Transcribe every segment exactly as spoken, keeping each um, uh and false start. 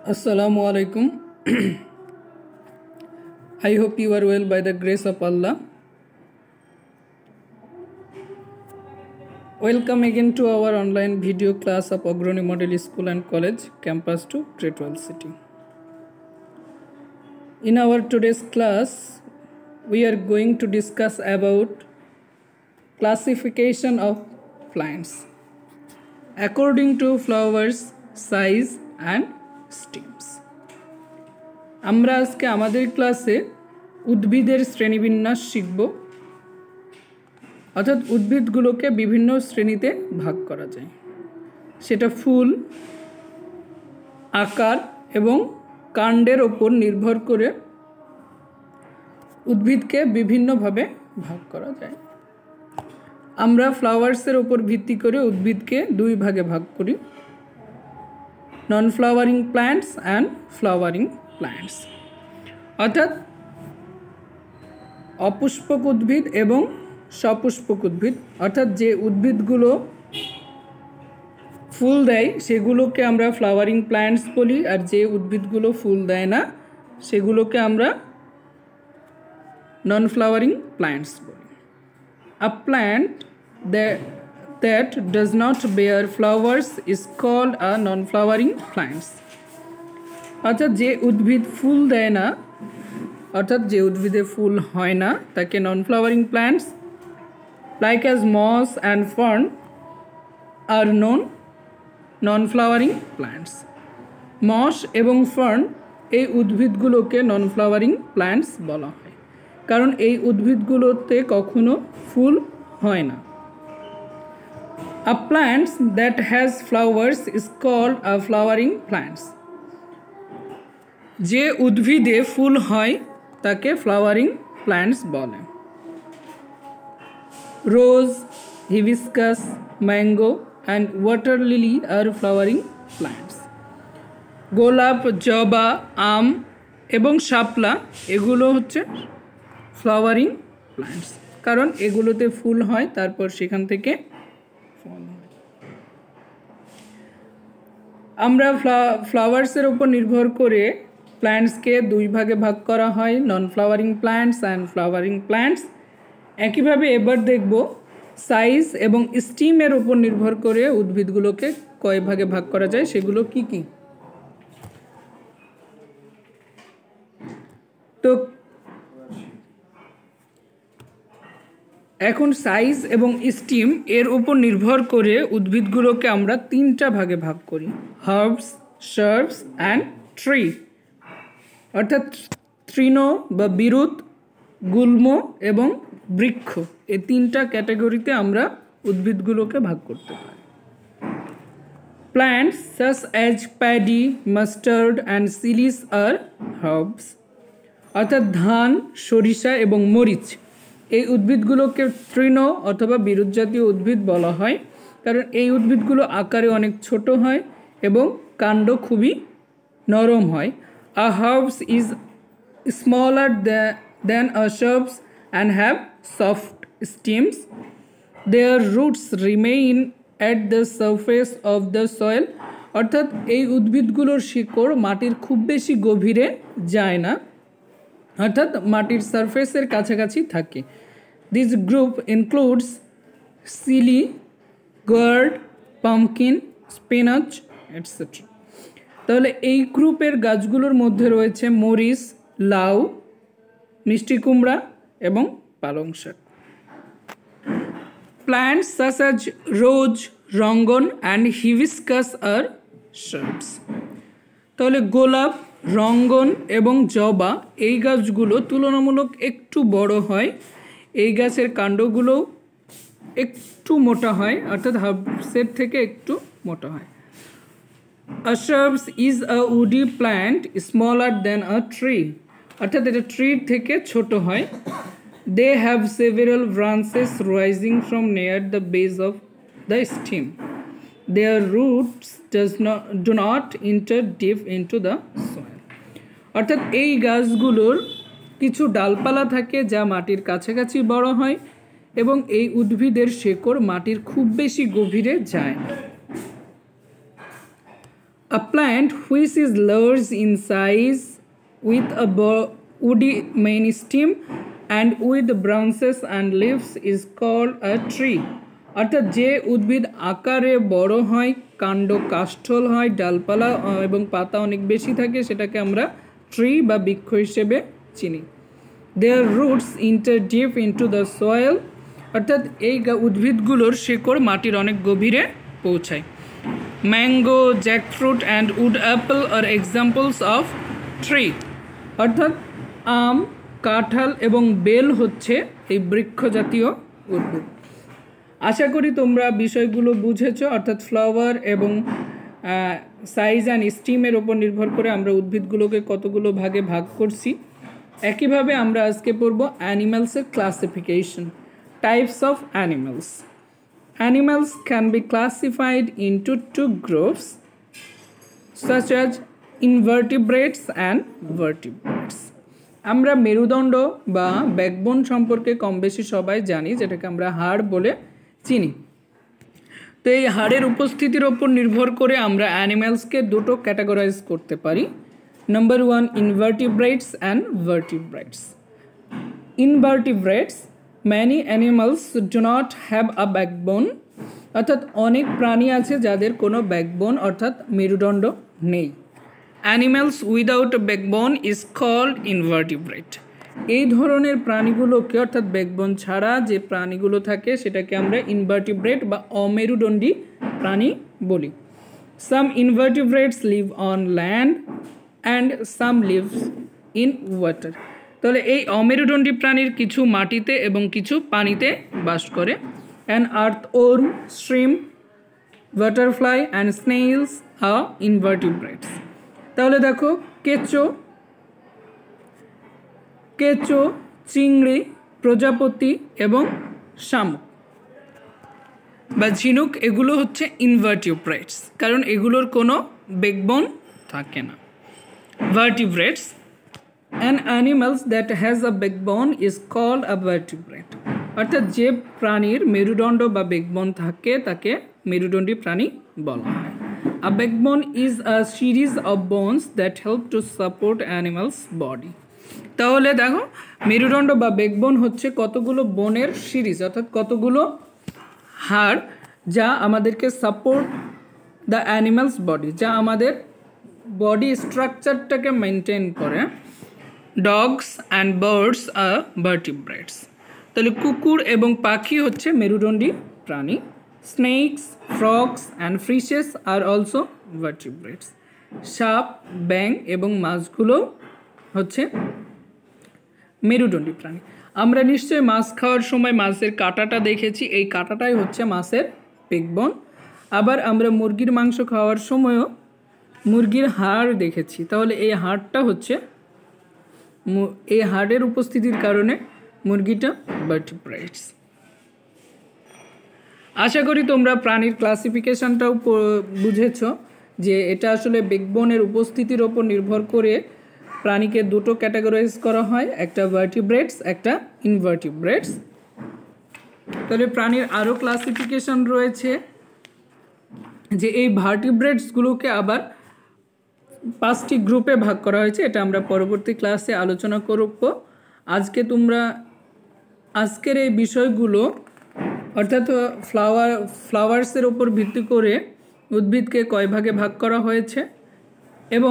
Assalamu alaikum. I hope you are well by the grace of Allah. Welcome again to our online video class of Ogroni Model School and College, Campus to Great Wall City. In our today's class, we are going to discuss about classification of plants according to flowers, size and stems. আমরা আজকে আমাদের ক্লাসে উদ্ভিদের শ্রেণীবিন্যাস শিখব, অর্থাৎ উদ্ভিদগুলোকে বিভিন্ন শ্রেণীতে ভাগ করা যায়, সেটা ফুল, আকার এবং কাণ্ডের ওপর নির্ভর করে উদ্ভিদকে বিভিন্নভাবে ভাগ করা যায়। আমরা ফ্লাওয়ার্সের ওপর ভিত্তি করে উদ্ভিদকে দুই ভাগে ভাগ করি, non-flowering plants and flowering plants, অর্থাৎ অপুষ্পক উদ্ভিদ এবং সপুষ্পক উদ্ভিদ। অর্থাৎ যে উদ্ভিদগুলো ফুল দেয় সেগুলোকে আমরা ফ্লাওয়ারিং প্ল্যান্টস বলি, আর যে উদ্ভিদগুলো ফুল দেয় না সেগুলোকে আমরা নন ফ্লাওয়ারিং প্ল্যান্টস বলি। A plant that that does not bear flowers is called a non-flowering plants. অর্থাৎ যে উদ্ভিদ ফুল দেয় না, অর্থাৎ যে উদ্ভিদে ফুল হয় না তাকে non flowering plants like as moss and fern are non non flowering plants. Moss এবং ফার্ন এই উদ্ভিদগুলোকে নন ফ্লাওয়ারিং প্ল্যান্টস বলা হয়, কারণ এই উদ্ভিদগুলোতে কখনো ফুল হয় না। A plant that has flowers is called a flowering plants. যে উদ্ভিদে ফুল হয় তাকে ফ্লাওয়ারিং প্ল্যান্টস বলে। Rose, hibiscus, mango and water lily are flowering plants. গোলাপ, জবা, আম এবং শাপলা এগুলো হচ্ছে ফ্লাওয়ারিং প্ল্যান্টস, কারণ এগুলোতে ফুল হয়, তারপর সেখান থেকে আমরা ফ্লাওয়ার্সের উপর নির্ভর করে প্ল্যান্টসকে দুই ভাগে ভাগ করা হয়, non flowering plants and flowering plants. একইভাবে এবার দেখব সাইজ এবং স্টিমের উপর নির্ভর করে উদ্ভিদগুলোকে কয় ভাগে ভাগ করা যায়, সেগুলো কি কি। তো এখন সাইজ এবং স্টিম এর উপর নির্ভর করে উদ্ভিদগুলোকে আমরা তিনটা ভাগে ভাগ করি, হার্বস, শার্বস অ্যান্ড ট্রি। অর্থাৎ তৃণ বা বিরুৎ, গুল্ম এবং বৃক্ষ, এই তিনটা ক্যাটাগরিতে আমরা উদ্ভিদগুলোকে ভাগ করতে পারি। Plants such as paddy, mustard and chillies are herbs. অর্থাৎ ধান, সরিষা এবং মরিচ এই উদ্ভিদগুলোকে তৃণ অথবা বিরুৎ জাতীয় উদ্ভিদ বলা হয়, কারণ এই উদ্ভিদগুলো আকারে অনেক ছোট হয় এবং কাণ্ড খুবই নরম হয়। A herbs is smaller than a shrubs and have soft stems. Their roots remain at the surface of the soil. অর্থাৎ এই উদ্ভিদগুলোর শিকড় মাটির খুব বেশি গভীরে যায় না, অর্থাৎ মাটির সারফেসের কাছাকাছি থাকে। This group includes chilli, gourd, pumpkin, spinach etcetera. তাহলে এই গ্রুপের গাছগুলোর মধ্যে রয়েছে মরিচ, লাউ, মিষ্টি কুমড়া এবং পালং শাক। প্ল্যান্টস সাচ অ্যাজ রোজ, রঙ্গন অ্যান্ড হিবিস্কাস আর শার্বস। তাহলে গোলাপ, রঙ্গন এবং জবা এই গাছগুলো তুলনামূলক একটু বড় হয়, এই গাছের কাণ্ডগুলো একটু মোটা হয়, অর্থাৎ হার্বসের থেকে একটু মোটা হয়। A shrubs is a woody plant smaller than a tree. অর্থাৎ এটা ট্রির থেকে ছোট হয়। They have several branches rising from near the base of the stem. Their roots does not do not enter deep into the soil. অর্থাৎ এই গাছগুলোর কিছু ডালপালা থাকে যা মাটির কাছাকাছি বড় হয় এবং এই উদ্ভিদের শেকড় মাটির খুব বেশি গভীরে যায় না। A plant which is large in size with a woody main stem and with branches and leaves is called a tree. অর্থাৎ যে উদ্ভিদ আকারে বড় হয়, কাণ্ড কাষ্ঠল হয়, ডালপালা এবং পাতা অনেক বেশি থাকে, সেটাকে আমরা ট্রি বা বৃক্ষ হিসেবে চিনি। Their roots enter deep into the soil, অর্থাৎ এই উদ্ভিদগুলোর শিকড় মাটির অনেক গভীরে পৌঁছায়। Mango, jackfruit and wood apple are examples of tree, অর্থাৎ আম, কাঁঠাল এবং বেল হচ্ছে এই বৃক্ষ জাতীয় উদ্ভিদ। আশা করি তোমরা বিষয়গুলো বুঝেছো। অর্থাৎ ফ্লাওয়ার এবং সাইজ অ্যান্ড স্টিমের ওপর নির্ভর করে আমরা উদ্ভিদগুলোকে কতগুলো ভাগে ভাগ করছি। একইভাবে আমরা আজকে পড়ব অ্যানিম্যালসের classification, types of animals. Animals can be classified into two groups such as invertebrates and vertebrates. আমরা মেরুদণ্ড বা ব্যাকবোন সম্পর্কে কম বেশি সবাই জানি, যেটাকে আমরা হাড় বলে চিনি। তো এই হাড়ের উপস্থিতির ওপর নির্ভর করে আমরা অ্যানিম্যালসকে দুটো ক্যাটাগরাইজ করতে পারি। Number one, invertebrates and vertebrates. Invertebrates, many animals do not have a backbone, অর্থাৎ অনেক প্রাণী আছে যাদের কোনো ব্যাকবোন অর্থাৎ মেরুদণ্ড নেই। Animals without a backbone is called invertebrate. এই ধরনের প্রাণীগুলোকে অর্থাৎ ব্যাকবোন ছাড়া যে প্রাণীগুলো থাকে সেটাকে আমরা ইনভার্টিব্রেট বা অমেরুদণ্ডী প্রাণী বলি। Some invertebrates live on land and some live in water. তাহলে এই অমেরুদণ্ডী প্রাণীর কিছু মাটিতে এবং কিছু পানিতে বাস করে। An earthworm, shrimp, butterfly and snails are invertebrates. তাহলে দেখো কেঁচো, কেঁচো, চিংড়ি, প্রজাপতি এবং শামুক বা ঝিনুক, এগুলো হচ্ছে ইনভার্টিব্রেটস, কারণ এগুলোর কোনো ব্যাকবোন থাকে না। ভার্টিব্রেটস, an animals that has a backbone is called a vertebrate, অর্থাৎ যে প্রাণীর মেরুদণ্ড বা ব্যাকবোন থাকে তাকে মেরুদণ্ডী প্রাণী বলা হয়। A backbone is a series of bones that help to support animals body. তাহলে দেখো মেরুদণ্ড বা ব্যাকবোন হচ্ছে কতগুলো বোনের সিরিজ, অর্থাৎ কতগুলো হাড় যা আমাদেরকে সাপোর্ট দ্য অ্যানিমালস বডি, যা আমাদের বডি স্ট্রাকচারটাকে মেনটেন করে। Dogs and birds are vertebrates, তাহলে কুকুর এবং পাখি হচ্ছে মেরুদণ্ডী প্রাণী। Snakes, frogs and fishes are also vertebrates. সাপ, ব্যাং এবং মাছগুলো হচ্ছে মেরুদণ্ডী প্রাণী। আমরা নিশ্চয়ই মাছ খাওয়ার সময় মাছের কাঁটাটা দেখেছি, এই কাঁটাটাই হচ্ছে মাছের ব্যাকবোন। আবার আমরা মুরগির মাংস খাওয়ার সময়ও মুরগির হাড় দেখেছি, তাহলে এই হাড়টা হচ্ছে, এই হাড়ের উপস্থিতির কারণে মুরগিটা ভার্টিব্রেটস। আশা করি তোমরা প্রাণীর ক্লাসিফিকেশনটাও বুঝেছ যে এটা আসলে ব্যাকবোনের উপস্থিতির ওপর নির্ভর করে প্রাণীকে দুটো ক্যাটাগরাইজ করা হয়, একটা ভার্টিব্রেটস, একটা ইনভার্টিব্রেটস। তাহলে প্রাণীর আরও ক্লাসিফিকেশন রয়েছে, যে এই ভার্টিব্রেটসগুলোকে আবার পাঁচটি গ্রুপে ভাগ করা হয়েছে, এটা আমরা পরবর্তী ক্লাসে আলোচনা করব। আজকে তোমরা আজকের এই বিষয়গুলো অর্থাৎ ফ্লাওয়ার ফ্লাওয়ার্সের ওপর ভিত্তি করে উদ্ভিদকে কয় ভাগে ভাগ করা হয়েছে এবং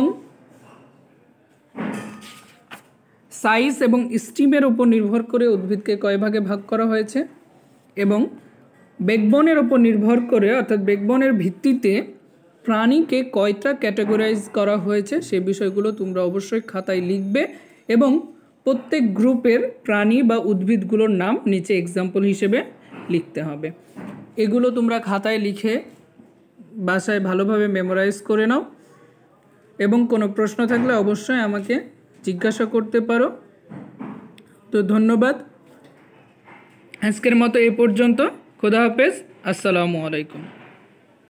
সাইজ এবং স্টিমের ওপর নির্ভর করে উদ্ভিদকে কয় ভাগে ভাগ করা হয়েছে এবং ব্যাকবোনের ওপর নির্ভর করে অর্থাৎ ব্যাকবোনের ভিত্তিতে প্রাণীকে কয়টা ক্যাটাগরাইজ করা হয়েছে সে বিষয়গুলো তোমরা অবশ্যই খাতায় লিখবে এবং প্রত্যেক গ্রুপের প্রাণী বা উদ্ভিদগুলোর নাম নিচে এক্সাম্পল হিসেবে লিখতে হবে। এগুলো তোমরা খাতায় লিখে বাসায় ভালোভাবে মেমোরাইজ করে নাও এবং কোনো প্রশ্ন থাকলে অবশ্যই আমাকে জিজ্ঞাসা করতে পারো। তো ধন্যবাদ, আজকের মতো এ পর্যন্ত। খোদা হাফেজ, আসসালামু আলাইকুম।